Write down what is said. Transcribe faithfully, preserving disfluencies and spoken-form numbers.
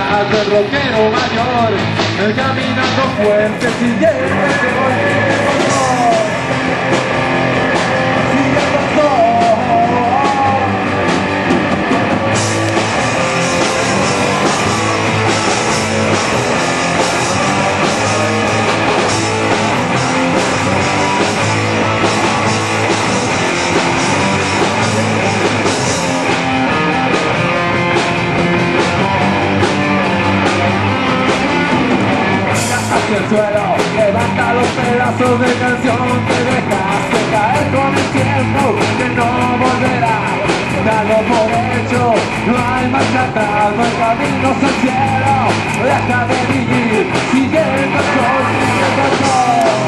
detrás del rockero mayor, caminando fuerte, siguiendo el gol, siguiendo el gol. Hacia el suelo, levanta los pedazos de canción que dejaste caer con el tiempo, que no volverá. Dalo por hecho, no hay marcha atrás, no hay caminos al cielo. Deja de vivir, sigue el sol, sigue el sol.